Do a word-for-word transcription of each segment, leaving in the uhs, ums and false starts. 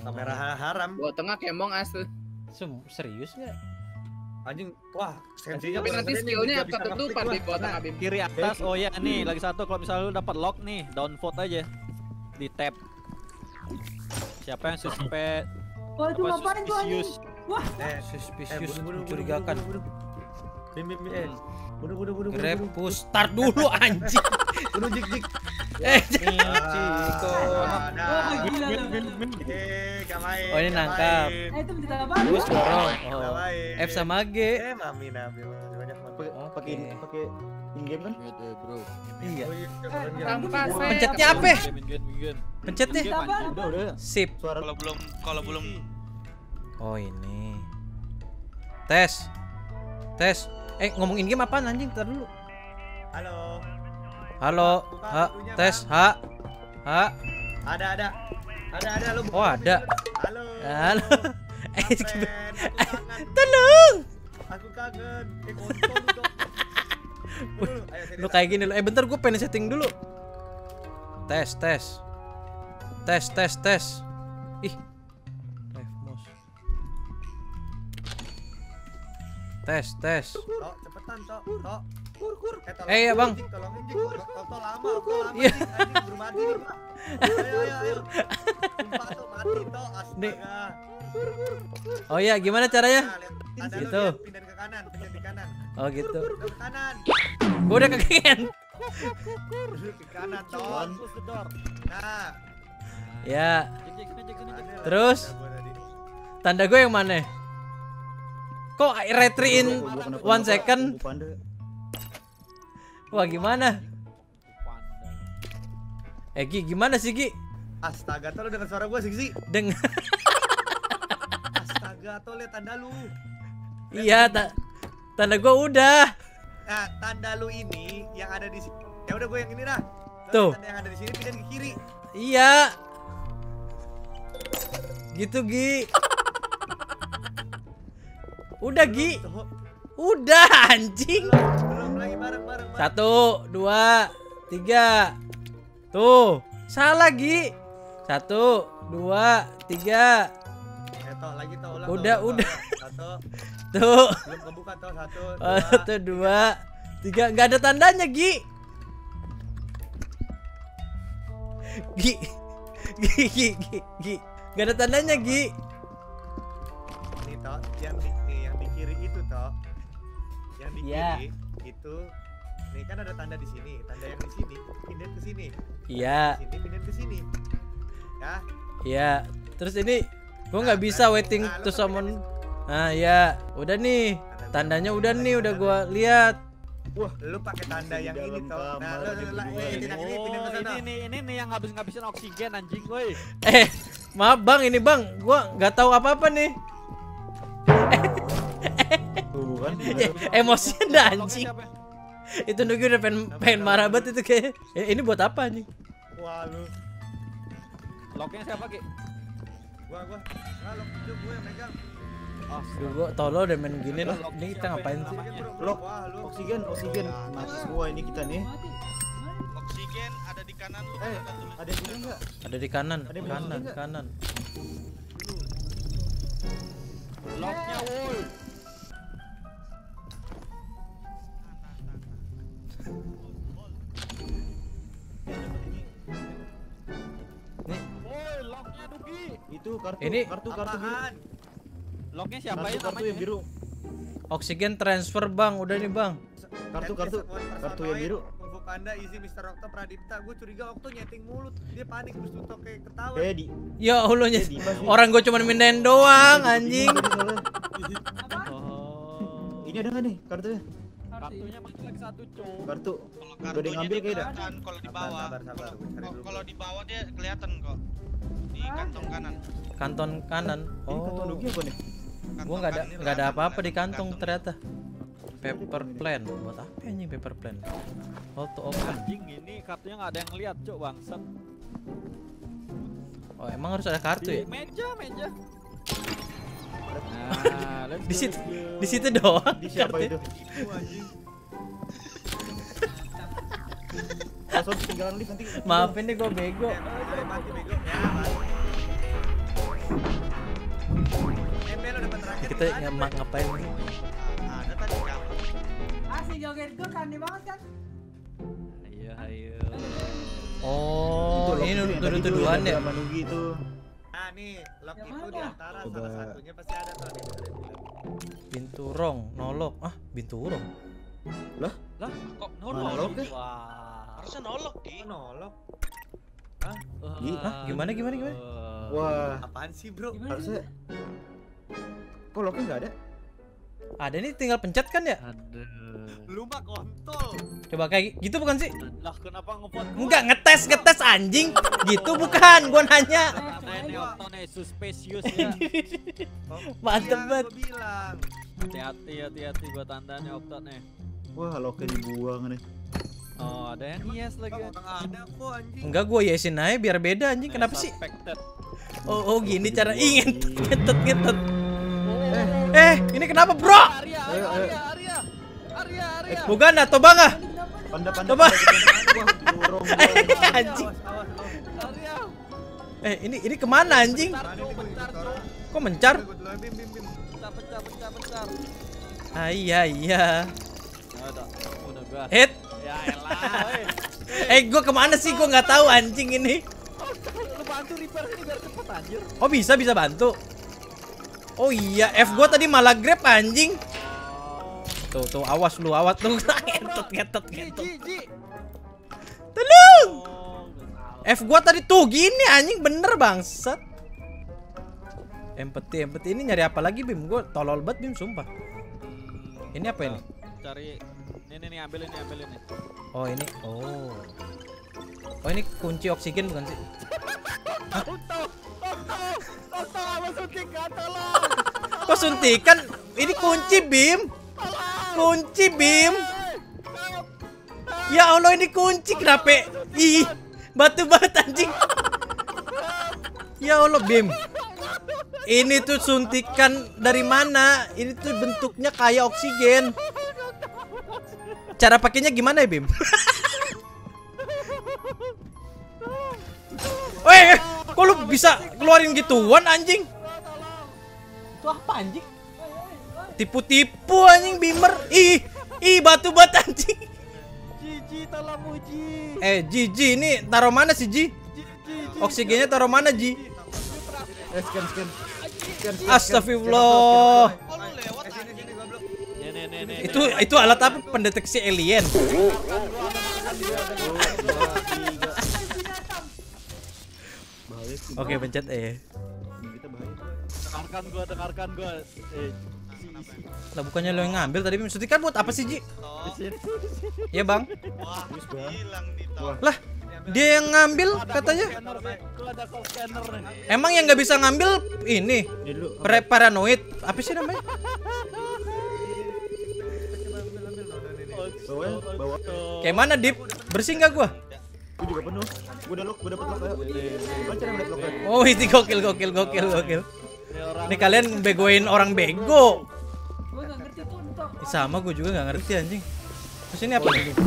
Kamera haram. Gua tengah kemong as tuh. Serius nggak? Anjing, wah, sensinya Tapi nanti skillnya ketutupan di bawah tengah Bim. Kiri atas. Oh ya nih, lagi satu. Kalau misalnya lu dapat lock nih, downvote aja. Di tab. Siapa yang suspek? Wah, itu Apa ngapain tuh anjing? suspicious? Wah, Eh, Suspicious, bunuh, bunuh, mencurigakan. bunuh, bunuh, bunuh. Bim, bim, bim, eh. Bunuh, bunuh, bunuh, bunuh, Grab bunuh. push start dulu anjing. Bunuh, jik, jik. Eh, Ciko. wah gila lu. Eh, gak main. Oh, ini gak nangkap. main. Eh, itu mencetak apa? Terus dorong. Gak Oh. main. F sama G. Eh, mami nabi. Banyak banget. Pakai pakai in game kan? Iya. Oh, iya, keren, keren. Tanpa saya. Pencetnya apa? Mingguan, mingguan. Pencetnya. Apa? Udah udah. Sip. Suara Kalau belum kalau belum Oh ini. Tes. Tes. Eh ngomongin game apaan anjing? Ntar dulu. Halo. Halo. Buka Ha. pintunya, Tes. Bang. Ha. Ha. Ada, ada. Ada, ada lu. buka Oh, pintu ada. dulu. Halo. Halo. Eh, Friend, aku kangen. tolong. Aku kangen. Eh, kontol lu dong. Dulu, ayo, sini, Lu tak. kayak gini lu. Eh bentar gue pengen setting dulu. Tes, tes. Tes, tes, tes. Ih. Left mouse. Tes, tes. Tok, cepetan, Tok. Tok. Kur, kur. Eh, tolong Eh, iya, Bang. anjing, tolong anjing, kur. Tok, Tok, lama, Tok, lama. Iya. anjing, anjing, buru mati nih, Pak. Ayo, ayo, ayo. Sumpah, Tok, mati, Tok. Nih. Astaga. Oh iya, gimana caranya? Nah, lihat. Ada lu, Gitu. lihat, pindah ke kanan, pindah di kanan. Oh gitu. Pindah ke kanan. Gue udah kekengen. Pindah ke kanan, Tok. Close the door. Nah. Ya. Cek, cek, sini, cek, sini, cek. ada lah, Terus? ada gua tadi. Tanda gue yang mana? Kok retry in one second? Panda. Wah gimana? Eh Gi, gimana sih Gi? Astaga, Tok, lu dengar suara gua sih, sih. Deng. Astaga, Tok, lihat tanda lu. Iya, ta tanda gue udah. Nah, tanda lu ini yang ada di sini. Ya udah gue yang ini dah. Tuh. Tanda yang ada di sini pindah ke kiri. Iya. Gitu Gi. Udah Gi. Tuh, Udah anjing. belum, belum lagi bareng bareng. bareng. Satu, dua, tiga. Tuh, salah Gi. Satu, dua, tiga. Eh, Tok, lagi Tok, ulang. Udah, Tok, udah. Tok. Satu, Tuh. belum kebuka Tok. Satu, Oh, dua. satu, dua, tiga. Nggak ada tandanya Gi. Gi. Gi, Gi, Gi, Gi. Nggak ada tandanya Gi. Nih Tok, yang di nih, yang di kiri itu Tok. Yang di Iya. kiri itu nih kan ada tanda di sini, tanda yang di sini pindah ke sini. Iya, Di sini pindah ke sini. Ya. iya. Terus ini gua nggak bisa waiting Nah, lu to kan summon. pindah Nah, ya. Udah nih. Tandanya udah nih, udah gua lihat. Wah, lu pakai tanda yang Di ini dalam Tok. Nah, kamar, lu di lu lah, berdua eh, ini. tidak ini pindah ke Oh, sana. ini nih, ini nih yang ngabis-ngabisin oksigen anjing, woi. Eh, maaf Bang, ini Bang, gua nggak tahu apa-apa nih. Tuh kan. Ya, emosinya dah Locknya anjing. siapa? Itu Nugi udah pengen, pengen marah banget itu kayak. Eh, ini buat apa anjing? Wah, lu. Locknya siapa, Ki? Gua gua. Nah, lu itu gue yang megang. Oh, Duh, gua tolol udah main gini lah. Ini kita ngapain sih? Oksigen, bro. Lock. Wah, lu. Oksigen, oksigen. Mati semua ini kita nih. Mati. oksigen ada di kanan lu. Eh, ada tulis. ada yang punya enggak? Ada di kanan, Ada yang kanan, bunyi nggak? kanan. locknya, woi. Nih, Woi, locknya Duki. Itu kartu, Ini- kartu, kartu biru. Apaan? Locknya siapa Kartu, ya kartu namanya? yang biru. oksigen transfer Bang, udah nih Bang. Kartu, kartu, kartu yang biru. Kung Fu Panda isi mister Okto Pradipta. Gue curiga Okto nyeting mulut. Dia panik terus tuh Tok kayak ketawa. Eh, di. Ya Allah, Eh, di pas nih. orang gua cuma mindahin doang anjing. Tadi soalnya. Oh. Ini ada nggak nih kartunya? Kartunya masih lagi satu, Cuk. Kartu. Kalau Udah ada yang kartunya ngambil dia kayaknya dah. kelihatan kalau di bawah. Sabar, sabar, gue cari Kalau- dulu. Kalau di bawah dia kelihatan kok. Di kantong kanan. Kantong kanan. Ini kartu Oh. Nugi apa nih? Kantong Gua nggak ada kanan ini nggak ada kelihatan, apa-apa di kelihatan kantong kantong. ternyata. Paper plan. Buat apa anjing paper plan? Auto open. Anjing ini kartunya nggak ada yang lihat, Cuk, bangsat. Oh, emang harus ada kartu ya? Di meja, meja. Nah, let's Di go, situ let's go. di situ doang. Di siapa kartunya. itu? Ibu anjing. Password ketinggalan lift nanti. Maafin deh gua bego. Eh, mati bego. Ya, mati. Embel lo dapat terakhir. Kita nggak ngapain? Ah, ada tadi kamu. Ah, si joget gue kani banget kan. Ayo, ayo. Oh, ini tuduh-tuduhan ya. Sama Nugi itu. Nah nih, lock Yang itu mana? di antara Coba. salah satunya pasti ada tuh. Nih, ada yang bilang. Binturong, nolok. Ah, binturong. Lah, kok Mana nolok? lock, eh? Wah. Harusnya nolok, Ki. Oh, nolok. Gi, hah? Gimana, gimana, gimana? Wah, Apaan sih, Bro? Gimana harusnya. Kok locknya nggak ada? Ada nih, tinggal pencet kan ya? Aduh. Lu mah kontol. Coba kayak gitu bukan sih? Lah, kenapa ngevote gua? Enggak, ngetes, ngetes anjing. Gitu bukan, gua nanya. Nah, ini Okto nih, suspicious ya. Mantep Iya, banget. gua bilang. Hati-hati, hati-hati gua tanda nih Okto nih. Wah, locknya dibuang nih. Oh, ada yang yes lagi. Bang ada kok anjing. Enggak, gua yesin aja biar beda anjing. Kenapa sih? Suspected. Oh, oh gini cara ingin ngetet ngetet. Eh, ini kenapa, Bro? Arya, Ayo, ayo. Arya, Arya. Arya, Arya. Bukan atau bang ah? Panda, panda. Coba. panda. Wah, dorong. Anjing. Awas, awas, awas. Arya. Eh, ini ini kemana anjing? Bentar, Cuk, bentar, Cuk. Kok mencar? Gua duluan, bim, bim, bim. Bentar, bentar, bentar, bentar. Ah, iya iya. Ada. Udah gua. Hit. Ya elah, woi. Eh, gua kemana sih? Gua nggak tahu anjing ini. Lu bantu repair ini biar cepet anjir. Oh bisa bisa bantu. Oh iya, F gua tadi malah grab anjing. Tuh tuh awas lu, awas tuh. Ngetet ngetet Ji, ngetet. Ji, Ji. Tolong. Oh, nggak tahu. F gua tadi tuh gini anjing bener bangsat. Empati empati ini nyari apa lagi Bim? Gua tolol banget Bim sumpah. Ini apa ini? Cari ini nih, nih ambil ini, ambil ini. Oh ini. Oh. Oh ini kunci oksigen bukan sih? Okto, Okto, Okto apa suntikan tolong. Kok suntikan? Ini kunci Bim. Kunci Bim. Ya Allah ini kunci kenapa? Ih, batu banget anjing. Ya Allah Bim. Ini tuh suntikan dari mana? Ini tuh bentuknya kayak oksigen. Cara pakainya gimana ya Bim? Weh, kok lu bisa keluarin gituan anjing? Itu apa anjing? Tipu-tipu anjing Bimer. Ih, ih batu batu anjing. Ji, tolong Ji. Eh, Ji, Ji ini taruh mana sih Ji? Ji, Ji, Ji. Oksigennya taruh mana Ji? Eh, scan, scan. Scan, scan, Astagfirullah. Oh, lu lewat Eh, sini, anjing. sini, goblok. Nih, nih, nih, nih. Itu itu alat apa? Pendeteksi alien. Bahaya sih. Oke, pencet E. Kita bahaya. Dengarkan gua, dengarkan gua. Eh, Lah bukannya lo yang ngambil tadi Bim? Suntikan buat apa sih Ji? Toh. Ya Bang. Wah, Terus, Bang. hilang nih, Toh. Wah. Lah, dia yang ngambil katanya. scanner nih. Gua ada call scanner nih. Emang yang nggak bisa ngambil ini Ini dulu. pre paranoid. Apa sih namanya? Bawa, bawa. Kayak mana Dip? Bersih nggak gua? Gue juga penuh. Gue udah lock, gue dapet lock. Ayo. Gimana cara ngeliat locknya? Oh, itu gokil gokil gokil gokil. Ini orang Ini kalian begoin orang bego. Gue gak ngerti tuh untuk. Ih, sama gue juga nggak ngerti anjing. Terus ini apa nih? Dipa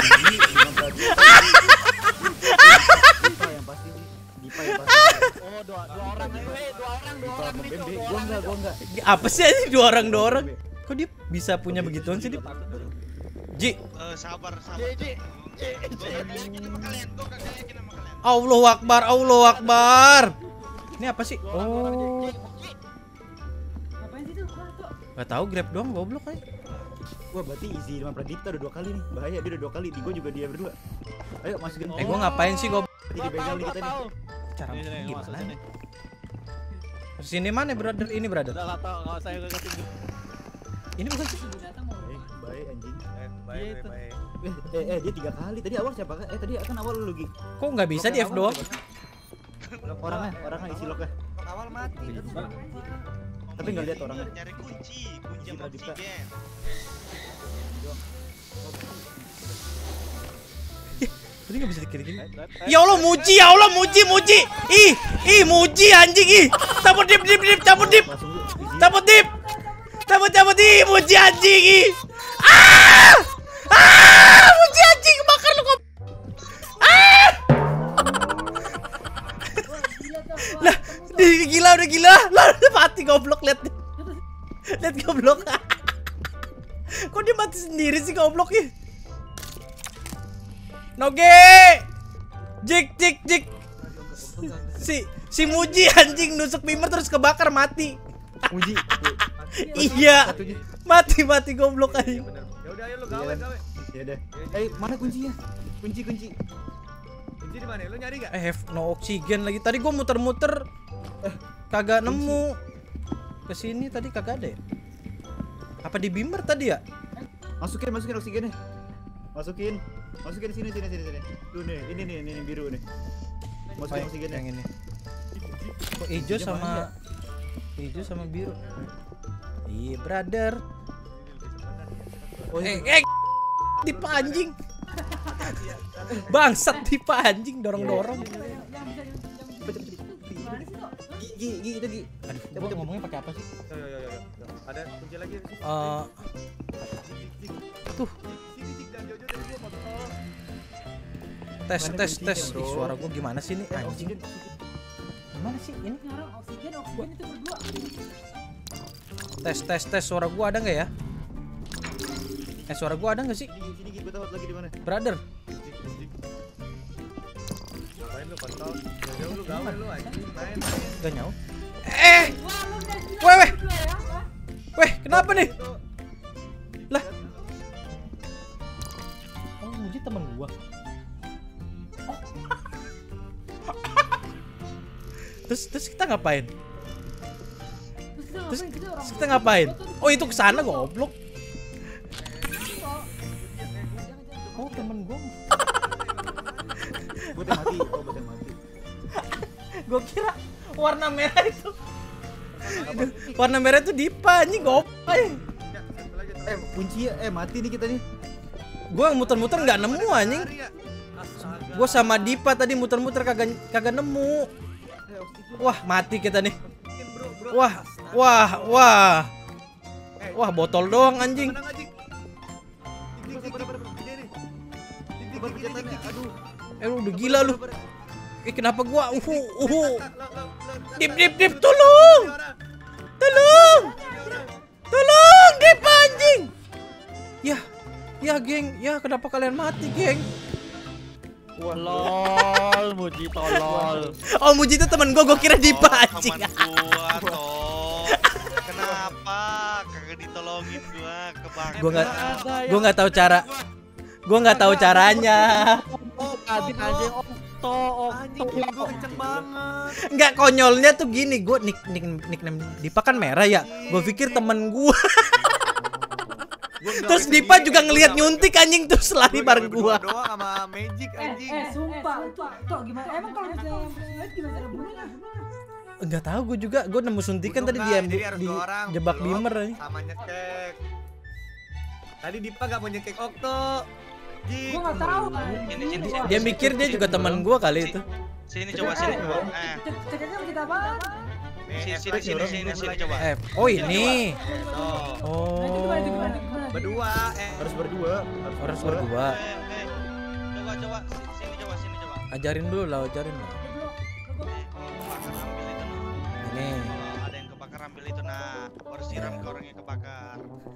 yang pasti nih. Dipa yang pasti. Oh, dua, dua orang nih. Hei, dua orang, dua Dipa orang sama nih. Bembe. Dua Gue orang enggak, nih. gue enggak. Apa sih anjing dua orang dua orang? Kok dia bisa punya begituan sih Dip? Ji, Eh, sabar, sabar. Ji, Ji. Gua kagak yakin sama kalian, gua kagak yakin sama kalian. Allahu Akbar, Allahu Akbar. Ini apa sih? Oh, Ngapain sih tuh? Wah, tuh. nggak tahu grab doang goblok aja. Wah, berarti easy sama Pradipta udah dua kali nih. Bahaya, dia udah dua kali. Di gue juga dia berdua. Ayo masukin. Eh, gua ngapain sih goblok? Nanti dibegal nih kita nih. Cara Ini, ini, masuk gimana? sini. Sini mana brother? Ini brother. Udah lah, tau, nggak usah ikut ketinggi. Ini bukan sih? Udah datang mau. Eh, baik anjing. Eh, baik, Iya, itu. baik. Eh, eh, eh, dia tiga kali. Tadi awal siapa? Eh, tadi kan awal lu lagi. Kok nggak bisa di F doang? Orangnya, orangnya isi locknya. Kok awal mati. Aduh, Bang. Tapi nggak lihat orangnya. Nyari kunci, kunci sama Pradipta. oksigen. Tadi nggak bisa dikiri-kiri. Eh, eh, Ya Allah muji, ya Allah muji, muji. Ih, ih muji anjing ih. Cabut dip, dip, dip, cabut dip, Langsung lu easy. cabut dip, cabut, cabut ih, muji anjing ih. Ah, ah, muji anjing bakar lu kok. Ah, lah, gila udah gila. goblok. Kok dia mati sendiri sih gobloknya? Noge. Jik jik jik. Si si Muji anjing nusuk Bimmer terus kebakar mati. Muji. Iya. Mati mati goblok anjing. Ya udah ayo lu gawe gawe. Ya udah. Eh, mana kuncinya? Kunci kunci. Kunci di mana? Lu nyari enggak? I have no oxygen lagi. Tadi gua muter-muter eh kagak nemu. Kesini tadi kagak ada ya? Apa di Bimmer tadi ya? Masukin masukin oksigennya. Masukin. Masukin sini sini sini sini. Tuh nih, ini nih, ini, ini biru nih. Masukin Oh, oksigennya. yang ini. Kok hijau Dia sama mana hijau sama biru? Iya, brother. Oh, Eh, eh tipe anjing. Bangsat tipe anjing dorong-dorong. Yang yang bisa yang bisa. Gimana sih tuh? Gi, gi, itu gi. Aduh, gua ngomongnya pakai apa sih? Yo yo yo yo. Ada kunci lagi. Eh, tuh, Sini Jik dan Jojo dari gua kontol. tes Mana tes kuncinya, tes. bro? Ih, suara gua gimana sih nih Eh, anjing? oksigen. Gimana sih ini? Sekarang oksigen oksigen itu berdua. Tes tes tes suara gua ada nggak ya? Eh, suara gua ada nggak sih? Sini, sini gi, gua tahu lagi di mana. Brother, Ngapain lu kontol? Jojo lu gawe lu anjing. Main main. gak nyau. Eh, Wah, lu udah gila Weh, weh. berdua ya. Wah. weh, kenapa nih? Lah. Oh, Muji temen gua. Oh. terus terus kita ngapain? Terus Terus, kita ngapain? Kita orang terus kita ngapain? Oh, itu kesana goblok. Oh, temen gua. Buat yang mati, oh buat yang mati. Gua kira warna merah itu. Aduh, warna merah itu Dipa anjing goblok. Ya, satu lagi. Eh, kunci ya, eh mati nih kita nih. Gua muter-muter nggak nemu anjing. Lari ya? Astaga. Gua sama Dipa tadi muter-muter kagak kagak nemu. Eh, oksigen. Wah, mati kita nih. Mungkin, bro, bro. Wah, wah, wah. Eh, Wah, botol doang anjing. menang aja. Jik, jik, jik, jik. Ini nih. Jik, jik, Sabar jik, pencetannya, jik, jik. aduh. Eh, lu udah gila lu. Eh, kenapa gua uhu uhu. Lo, lo, lo, Dip dip dip tolong. ini orang, Tolong. ini orang. Tolong, Dip anjing. Ya. Ya, geng. Ya, kenapa kalian mati, geng? Lol, Muji tolol. Oh, Muji itu temen gua, gua kira Dipa Oh, anjing. teman gua toh. Kenapa kagak ditolongin gua kebakar? Gua nggak gua nggak tahu cara. Gua nggak tahu caranya. Oh, tadi anjing Okto, Anjing, Okto. kill gua kenceng banget. Nggak, konyolnya tuh gini, gua nick nick nickname Dipa kan merah ya. Gua pikir temen gua. Gua gawe Terus sendiri, Dipa juga gua ngelihat gawe- nyuntik anjing terus lari gua bareng gawe berdua gua. doang sama Magic Eh, anjing. eh, sumpah, itu, itu gimana? Emang kalau misalnya yang persuade gimana cara bunuhnya? Enggak tahu gua juga, gua nemu suntikan Bunuh tadi nggak? dia Jadi harus di dua orang, jebak lo Bimmer anjing. sama nyekek. Tadi Dipa gak mau nyekek Okto. Jik. Gua nggak tahu kan. Ini, ini, Dia, dia mikir dia juga teman gua kali itu. Sini coba sini coba. Eh, Cek- Ceknya sama kita apaan? Nih, sini F sini lagi, sini bro. sini F sini lagi. coba. Eh, oh ini. Tuh. Oh. Nah, itu gimana, itu gimana, itu gimana? Berdua, eh. Harus berdua, Harus berdua. Eh, eh. Coba coba sini sini coba sini coba. Ajarin dulu lah, ajarin lah. Eh, kalau kebakar ambil itu nah. Ini. Kalau ada yang kebakar ambil itu nah. Baru siram ke orang yang kebakar.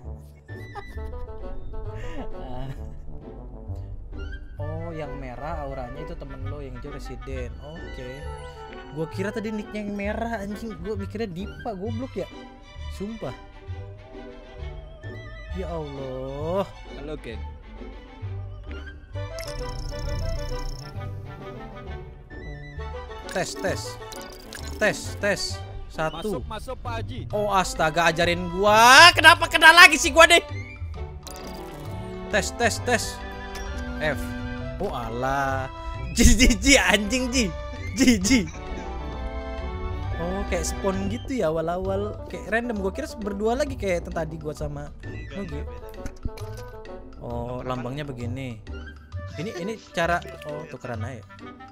Oh, yang merah auranya itu temen lo, yang hijau residen. Oke. Gua kira tadi nicknya yang merah anjing. Gua mikirnya Dipa, goblok ya. Sumpah. Ya Allah. Halo, geng. Tes, tes. Tes, tes. Satu. Masuk, masuk Pak Haji. Oh, astaga, ajarin gua. Kenapa kena lagi sih gua deh? Tes, tes, tes. F. Oh, alah. Ji, ji, ji, anjing, ji. Ji, ji. Oh, kayak spawn gitu ya awal-awal. Kayak random. Gua kira berdua lagi kayak tadi gua sama. Enggak, Oh, gitu. enggak beda. Oh, lambangnya begini. Ini ini cara oh tukeran aja.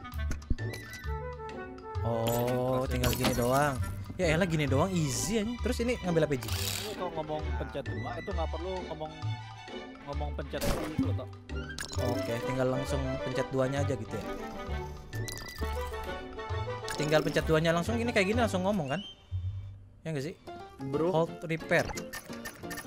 Oh, tinggal gini doang. Ya elah gini doang easy aja. Terus ini ngambil apa, Ji? Lu kalau ngomong pencet dua itu nggak perlu ngomong ngomong pencet dua itu loh, Tok. Oke, tinggal langsung pencet duanya aja gitu ya. Tinggal pencet duanya langsung gini kayak gini langsung ngomong kan? Ya enggak sih? Bro. Hold repair.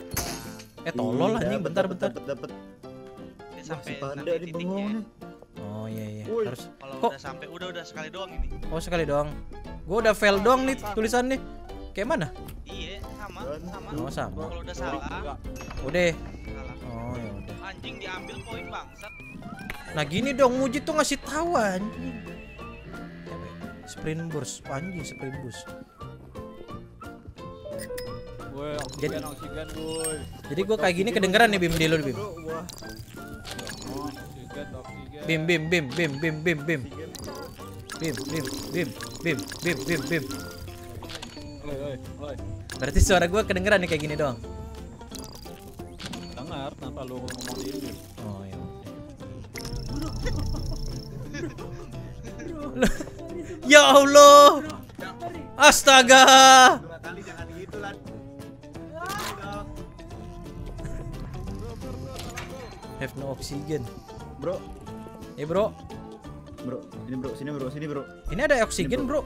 Eh tolol anjing, Dapet, bentar dapet, bentar. dapet, dapet. Dia Wah, sampai si panda nanti di titiknya. bengong nih. Oh iya iya. Woi. Harus. Kalau Kok? udah sampai udah udah sekali doang ini. Oh sekali doang. Gua udah fail doang nih tulisannya. Kayak mana? Iya, sama, Dan- sama. Oh sama. Kalau udah salah, Udah. salah. Oh ya udah. Anjing diambil poin bangsat. Nah gini dong, Muji tuh ngasih tahu anjing. Sprint burst, anjing sprint burst. Woi, Jadi- oksigen, oksigen, woi. Jadi gua kayak gini kedengeran nih Bim di lu Bim. Bro, wah. Oksigen, oksigen. Bim bim bim bim bim bim bim. Bim bim bim bim bim bim bim. Oi, oi, oi. Berarti suara gua kedengeran nih kayak gini doang. Dengar tanpa lu ngomong di ini. Oh ya. Ya Allah. Astaga. Dua kali jangan gitu lan. Have no oxygen. Bro, Eh bro, bro, ini bro, sini bro, sini bro. ini ada oksigen bro.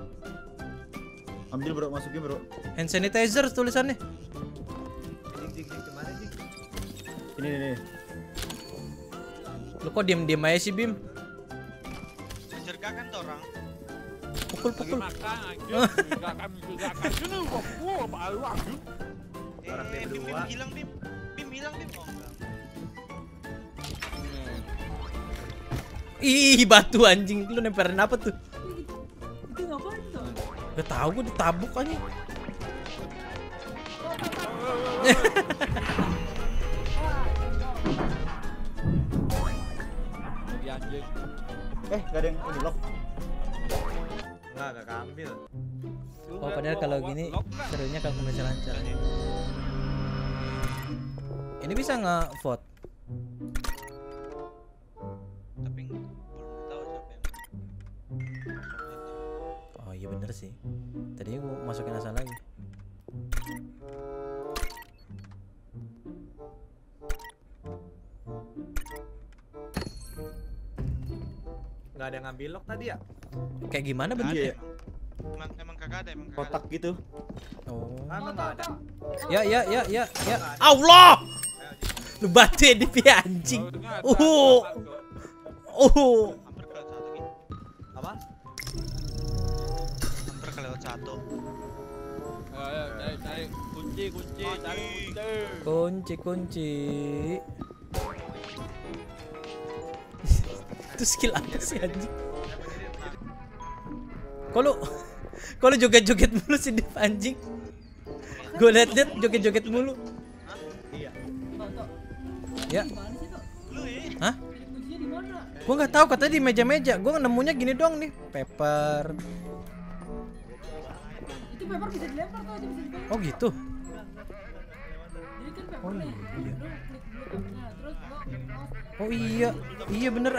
Ambil bro, masukin bro. Hand sanitizer tulisannya. Jing jing jing kemana jing? Ini nih, nih. Lu kok diem-diem aja sih Bim? Menceritakan tuh orang. Pukul-pukul. Makan anjing. Enggak akan enggak akan sini kok gua malu anjing. Orang Eh, tim Bim, Bim dua. hilang Bim. Bim hilang Bim. Oh, enggak. Ih, batu anjing. Lu nemperin apa tuh? Itu ngapain tuh? Gak tau gue ditabuk aja. Lagi anjing. Eh, gak ada yang ini lock. Enggak, enggak keambil. Oh padahal kalau gini serunya kalau bisa lancar. Ini bisa nggak vote? Tapi belum tahu siapa yang. Oh iya bener sih. Tadinya gue masukin asal lagi. Enggak ada yang ngambil lock tadi ya? Kayak gimana Nggak ada bentuknya? emang. Emang emang kagak ada emang kagak Kotak ada. gitu. Oh. Ah, emang enggak ada. Ya ya ya ya ya. Allah! Lu batu ya di pihak anjing. Uh. Uh. Hampir kelewat satu gitu. Apa? Hampir kelewat satu. Ayo, cari cari kunci, kunci, cari kunci. Kunci kunci. Itu skill apa sih anjing? Kok lu Kok lu joget-joget mulu sih Div anjing? Gue liat-liat joget-joget mulu. Iya. Ya. Gimana sih tuh? Lu ya. Hah? Kuncinya di mana? Gue nggak tahu katanya di meja-meja. Gue nemunya gini doang nih. Paper. Itu paper bisa dilempar tuh, aja bisa dipegang. Oh gitu. Jadi kan paper Oh, nih. iya. Lu klik dulu tabnya, terus lo mouse. Oh iya. Iya bener.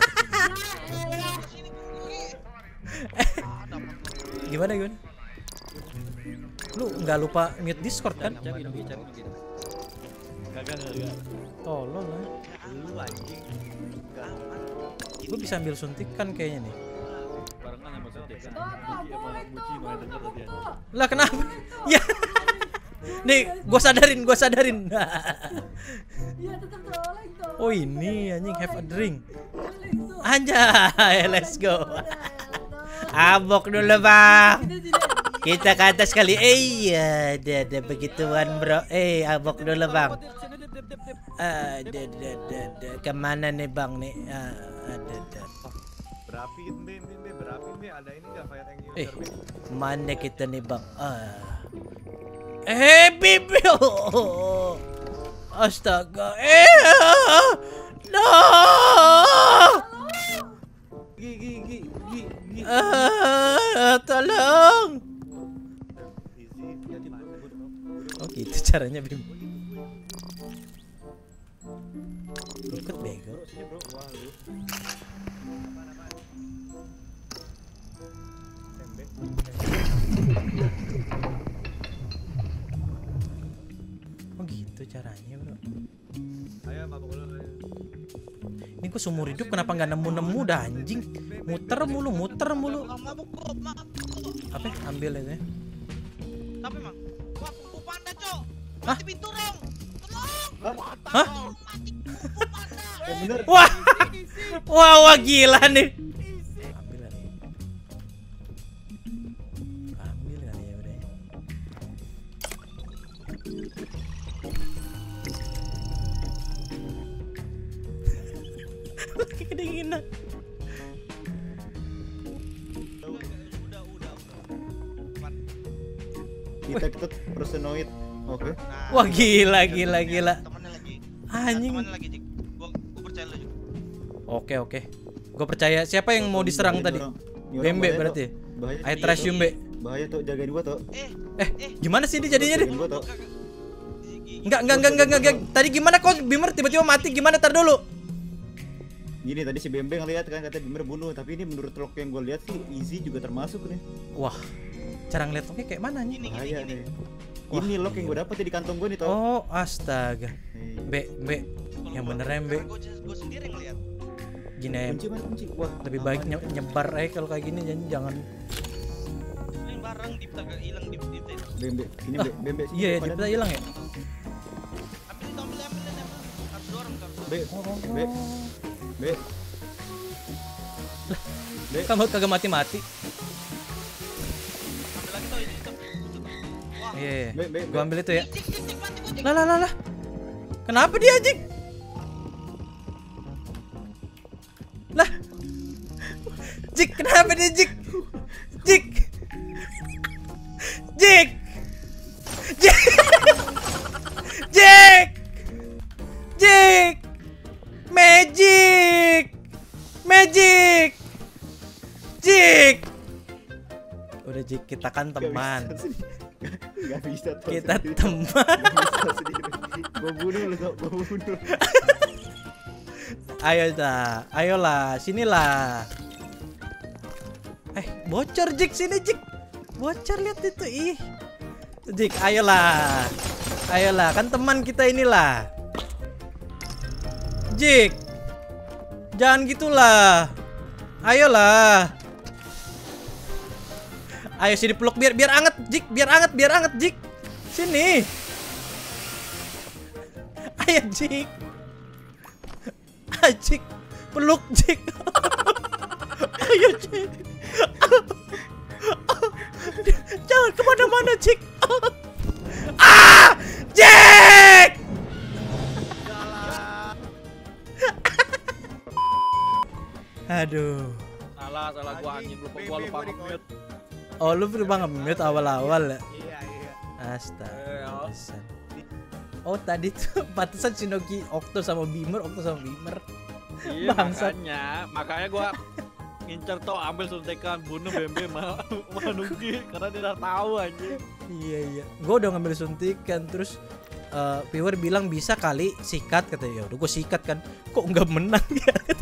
Gimana gimana? Lu nggak lupa mute Discord kan? Cari dong, cari dong gitu. Kagak kagak. Tolol lah. Lu anjing. Enggak. Lu bisa ambil suntikan kayaknya nih. Barengan sama suntik kan. Tuh, tuh, boleh tuh, boleh tuh, boleh tuh. Lah kenapa? Ya. Nih, gua sadarin, gua sadarin. Iya, tetep tuh, boleh tuh. Oh ini anjing have a drink. Boleh tuh. Anjay, let's go. Abok dulu bang. Sini, sini. Kita ke atas kali. Eh iya, ada ada begituan bro. Eh abok dulu bang. Ada ada ada ada. Kemana nih bang nih? Ah, ada ada. Berapi gitu, Bim, Bim, Bim, berapi, Bim. Ada ini enggak fire extinguisher, Eh, Bim? mana kita nih bang? Ah. Eh bibi. Oh. Astaga. Eh. No. Gi, gi, gi, gi, gi. Ah, tolong. Easy, jadi mana? Oh gitu caranya Bim. Ikut bego. Bro, sini bro. Wah, lu. Tembek. Oh gitu caranya bro. Ayo mabuk dulu. ayo. Ini gua seumur hidup kenapa nggak nemu-nemu dah anjing. Muter mulu, muter mulu. Bang, mabuk kok, mabuk kok. Apa? Ambil ini. Tapi mang, wah kupu panda cok. Hah? Mati pintu dong. Tolong. Hah? Oh, bener. Wah. Wah, wah gila nih. Ambil kali. Ambil kali ya udah. Lagi kedinginan. Udah, udah, udah. Pan. Detected personoid. Oke. Nah, Wah gila gila gila. temannya lagi. Nah, Anjing. temannya lagi, Jik. Gua, gua percaya lu, Jik. Oke oke. Gue percaya. Siapa yang mau diserang Ini tadi? orang- ini orang Bembe bahaya, berarti. Tok. Bahaya. I trust you, Be. Bahaya tuh, jagain gua tuh. Eh, Eh, gimana sih dia jadinya deh? Jagain gua tuh. kagak. Gigi. Enggak, enggak, enggak, enggak, enggak, enggak. Tadi gimana kok Bimer tiba-tiba mati? Gimana tar dulu? Gini tadi si Bembe ngeliat kan katanya Bimmer bunuh, tapi ini menurut log yang gue lihat sih Easy juga termasuk nih. Wah, cara ngeliat lognya kayak mana nih? Gini, gini, Bahaya gini. nih. Wah, Ini log yang gue dapet di kantong gue nih toh. Oh, astaga. Nih. Be, be, Kalau yang gua- beneran, Be. karena Gua, gua sendiri ngeliat. Gini aja. Kunci mana kunci? Wah, Lebih baik nye- nyebar aja kalau kayak gini, jangan jangan. Ini barang di kagak hilang di di di- Bembe, ini Ah, Be- Bembe sini. Iya, ya, Pada- kita hilang ya. Ambil itu, ambil, ambil, ambil. Harus dua orang, harus dua Be, orang. Be, Be. Be, Kamu kagak mati-mati. Ambil lagi tuh ini tuh. Wah, Iya, iya. Be, Be, Gua ambil itu ya. Jik, jik, jik, mati gua, Jik. Lah, lah, lah, lah. Kenapa dia, Jik? Lah. Jik, kenapa dia, Jik? Jik. Jik. Jik. Jik. Jik. Magic. Magic. Jik. Udah Jik, kita kan Gak teman. bisa sendiri. Gak bisa toh Kita sendiri. teman. Gak bisa sendiri. Gua bunuh lu toh, gua bunuh. Ayo dah, ayolah, sinilah. Eh, bocor Jik, sini Jik. Bocor lihat itu, ih. Jik, ayolah. Ayolah, kan teman kita inilah. Jik. Jangan gitulah. Ayolah. Ayo sini peluk biar biar anget, Jik, biar anget, biar anget, Jik. Sini. Ayo, Jik. Ayo, Jik. Peluk, Jik. Ayo, Jik. Jangan kemana-mana, Jik. Ah, Jik. Aduh. Salah, salah gua anjing lupa gua lupa Bebe, gua di- nge-mute. Oh, lu berubah nge-mute awal-awal ya? Iya, iya. Astaga. pantesan. Oh, tadi tuh pantesan Shinogi Okto sama Bimer, Okto sama Bimer. Iya, Bangsat. makanya, makanya gua ngincer toh ambil suntikan bunuh Bembe sama Manuki karena dia udah tahu anjing. Iya, iya. Gua udah ngambil suntikan terus uh, viewer bilang bisa kali sikat katanya. Ya udah gua sikat kan. Kok nggak menang ya?